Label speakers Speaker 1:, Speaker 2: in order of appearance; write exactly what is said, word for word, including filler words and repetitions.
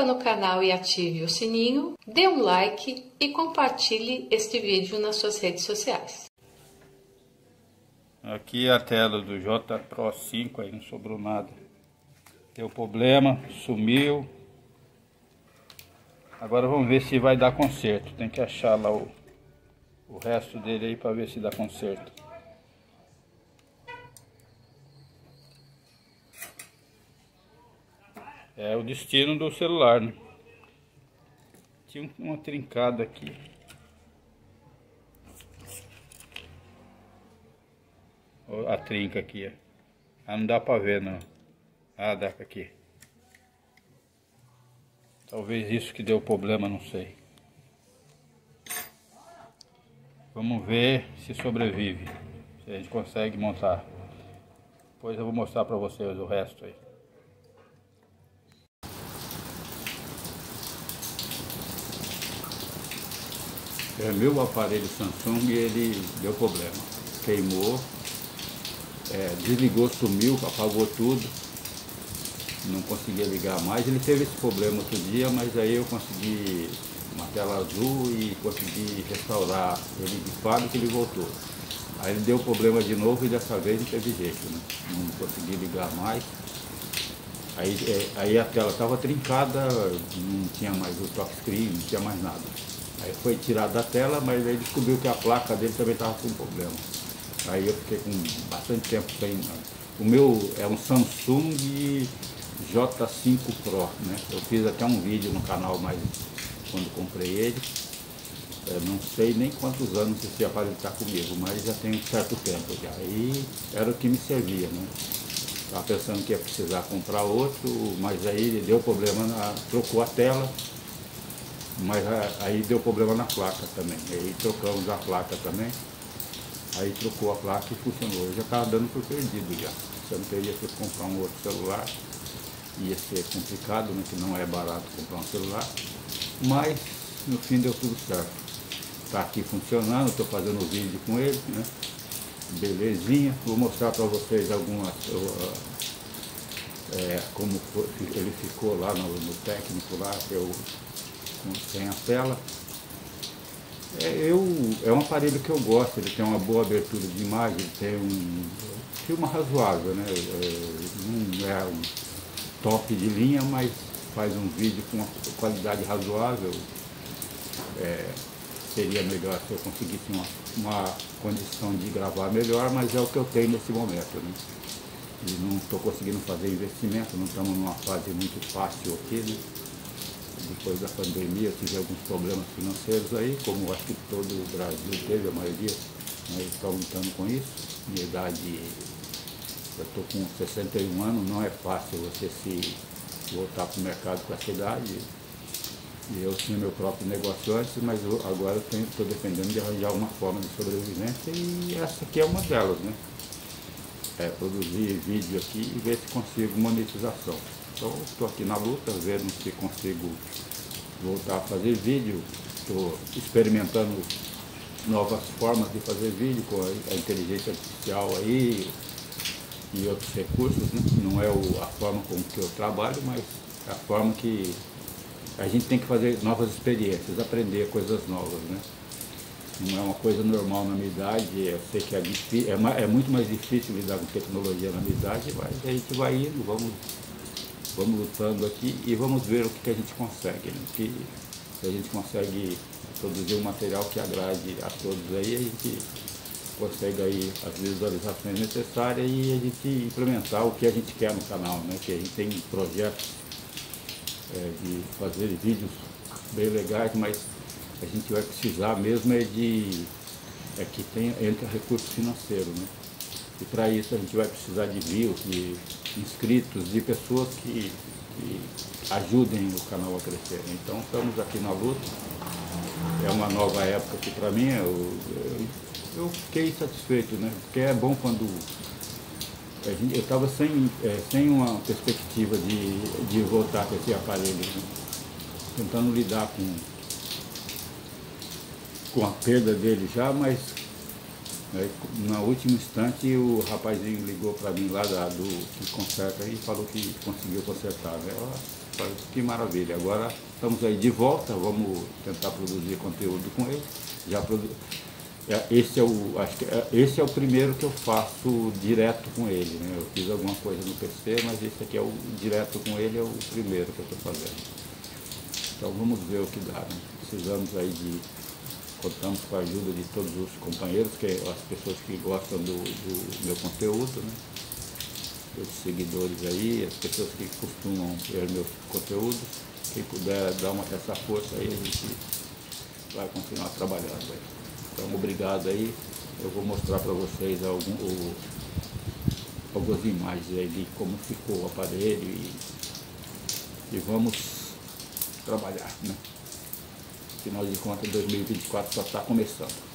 Speaker 1: no canal e ative o sininho, dê um like e compartilhe este vídeo nas suas redes sociais.
Speaker 2: Aqui é a tela do J Pro cinco, aí não sobrou nada. Deu problema, sumiu. Agora vamos ver se vai dar conserto. Tem que achar lá o, o resto dele aí para ver se dá conserto. É o destino do celular, né? Tinha uma trincada aqui. A trinca aqui, ó. Ah, não dá pra ver, não. Ah, dá aqui. Talvez isso que deu problema, não sei. Vamos ver se sobrevive. Se a gente consegue montar. Depois eu vou mostrar pra vocês o resto aí. É, meu aparelho Samsung, ele deu problema. Queimou. É, desligou, sumiu, apagou tudo, não conseguia ligar mais. Ele teve esse problema outro dia, mas aí eu consegui uma tela azul e consegui restaurar ele de fábrica e ele voltou. Aí ele deu problema de novo e dessa vez não teve jeito, né? Não consegui ligar mais. Aí, é, aí a tela estava trincada, não tinha mais o touchscreen, não tinha mais nada. Aí foi tirado da tela, mas aí descobriu que a placa dele também estava com problema. Aí eu fiquei com bastante tempo sem. O meu é um Samsung J cinco Pro, né? Eu fiz até um vídeo no canal, mas quando comprei ele, eu não sei nem quantos anos esse aparelho está comigo, mas já tem um certo tempo já. Aí era o que me servia, né? Estava pensando que ia precisar comprar outro, mas aí ele deu problema, na, trocou a tela, mas aí deu problema na placa também. Aí trocamos a placa também. Aí trocou a placa e funcionou. Eu já estava dando por perdido já. Se eu não teria que comprar um outro celular, ia ser complicado, né? Que não é barato comprar um celular. Mas no fim deu tudo certo. Está aqui funcionando, estou fazendo vídeo com ele, né? Belezinha. Vou mostrar para vocês algumas uh, é, como foi, ele ficou lá no, no técnico lá, que eu sem a tela. É, eu, é um aparelho que eu gosto, ele tem uma boa abertura de imagem, ele tem um filme razoável, né? É, não é um top de linha, mas faz um vídeo com uma qualidade razoável. É, seria melhor se eu conseguisse uma, uma condição de gravar melhor, mas é o que eu tenho nesse momento, né? E não estou conseguindo fazer investimento, não estamos numa fase muito fácil aqui, né? Depois da pandemia, tive alguns problemas financeiros aí, como acho que todo o Brasil teve, a maioria, nós estamos lutando com isso. Minha idade, eu estou com sessenta e um anos, não é fácil você se voltar para o mercado com essa idade. E eu tinha meu próprio negócio antes, mas eu, agora eu estou defendendo de arranjar uma forma de sobrevivência e essa aqui é uma delas, né? É produzir vídeo aqui e ver se consigo monetização. Então estou aqui na luta, vendo se consigo voltar a fazer vídeo. Estou experimentando novas formas de fazer vídeo com a inteligência artificial aí e outros recursos, né? Não é o, a forma como que eu trabalho, mas é a forma que a gente tem que fazer novas experiências, aprender coisas novas, né? Não é uma coisa normal na minha idade, eu sei que é, difícil, é, é muito mais difícil lidar com tecnologia na minha idade, mas a gente vai indo, vamos... Vamos lutando aqui e vamos ver o que, que a gente consegue, né? Que, se a gente consegue produzir um material que agrade a todos aí, a gente consegue aí as visualizações necessárias e a gente implementar o que a gente quer no canal, né? Que a gente tem projetos é, de fazer vídeos bem legais, mas a gente vai precisar mesmo é de é que tenha, entra recurso financeiro, né? E para isso a gente vai precisar de views, de inscritos, de pessoas que, que ajudem o canal a crescer. Então estamos aqui na luta. É uma nova época aqui para mim. Eu, eu, eu fiquei satisfeito, né? Porque é bom quando a gente, eu estava sem, é, sem uma perspectiva de, de voltar com esse aparelho, né? Tentando lidar com, com a perda dele já, mas Aí, no último instante, o rapazinho ligou para mim lá da, do que conserta e falou que conseguiu consertar. Né? Falei, que maravilha, agora estamos aí de volta, vamos tentar produzir conteúdo com ele. Já produ... Esse é o, acho que esse é o primeiro que eu faço direto com ele, né? Eu fiz alguma coisa no P C, mas esse aqui é o direto com ele, é o primeiro que eu estou fazendo. Então vamos ver o que dá, né? Precisamos aí de, contamos com a ajuda de todos os companheiros, que é as pessoas que gostam do, do meu conteúdo, né? Os seguidores aí, as pessoas que costumam ver meus conteúdos, quem puder dar uma, essa força aí, a gente vai continuar trabalhando aí. Então, obrigado aí. Eu vou mostrar para vocês algum, o, algumas imagens aí de como ficou o aparelho e, e vamos trabalhar, né? Afinal de contas, dois mil e vinte e quatro só está começando.